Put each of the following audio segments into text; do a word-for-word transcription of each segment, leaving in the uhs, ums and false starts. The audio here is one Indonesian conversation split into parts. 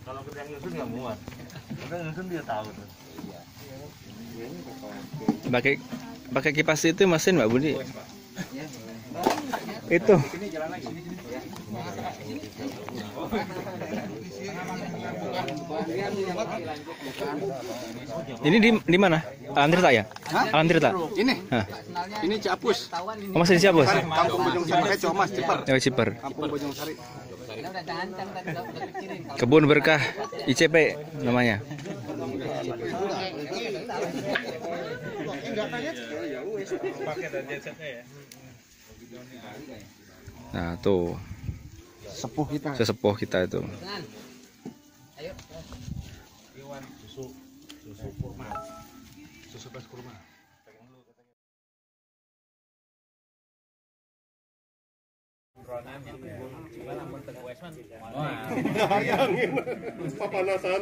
Kalau kita yang nyusun nggak muat. Kita nyusun dia tahu tuh. Pakai pakai kipas itu mesin Mbak Budi. Itu. Ini di di mana? Alam Tirta ya? Hah? Alam Tirta. Ini. Hah. Ini Ciapus. Oh, masih di Ciapus? Kampung Bojong Sari. Eh, Comas, Ciper. Ya, Ciper. Kampung Bojong Sari. Kebun Berkah I C P namanya. Nah, tuh. Sepuh kita. Sesepuh kita itu. Susu, susu kurma, susu pas kurma. Papanasan.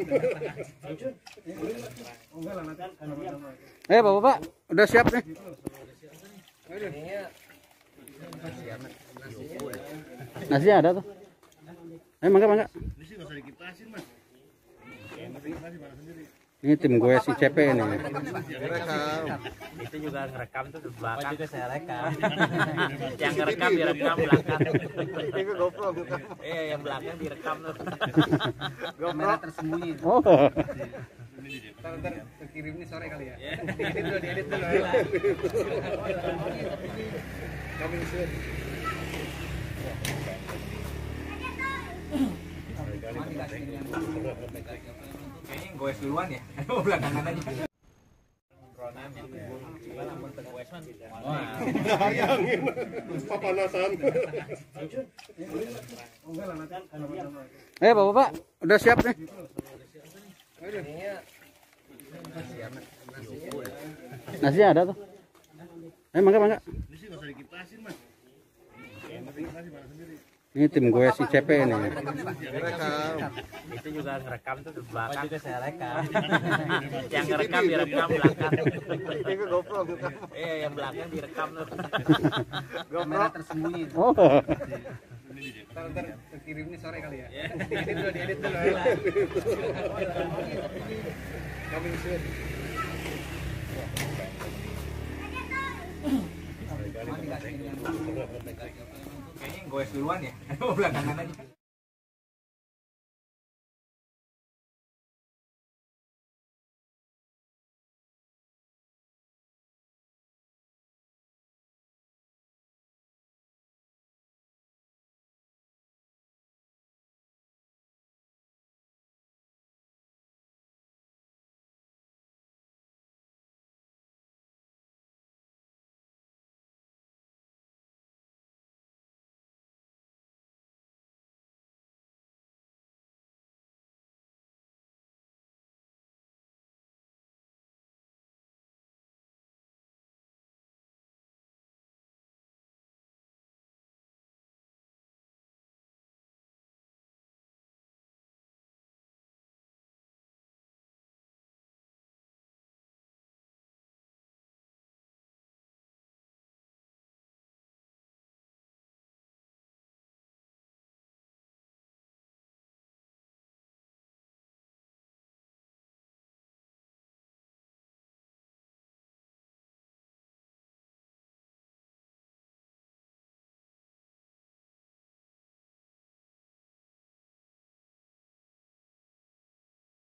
Eh, Bapak-bapak, udah siap nih. Nasi ada tuh. Eh, mangga mangga. Ini tim gue si C P ini. Itu juga ngerekam tuh di belakang. Juga saya rekam. Yang ngerekam direkam belakang. Itu GoPro. Iya, yang belakang direkam tuh. Kamera tersembunyi. Oh. Ntar ntar terkirim nih sore kali ya. Diedit dulu, diedit dulu. Coming soon. Kayaknya goes duluan ya. Aduh, belakangan aja. Papanasan. Eh, Bapak-bapak, udah siap nih. Nasi ada tuh. Eh, mangga mangga. Ini tim gue si C P ini. Itu juga ngerekam tuh di belakang. Juga saya rekam. Yang ngerekam direkam belakang. Itu GoPro. Iya, yang belakang direkam tuh. Kamera tersembunyi. Oh. Ntar ntar terkirim nih sore kali ya. Diedit dulu, diedit dulu. Coming soon. Kayaknya goes duluan ya. Aduh, belakangan aja.